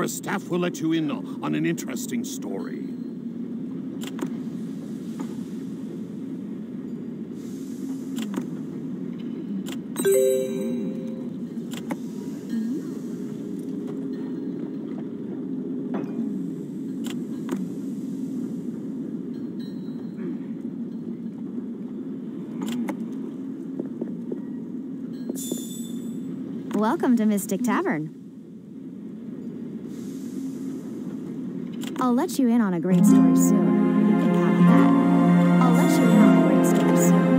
Our staff will let you in on an interesting story. Welcome to Mystic Tavern. I'll let you in on a great story soon. You can count on that. I'll let you in on a great story soon.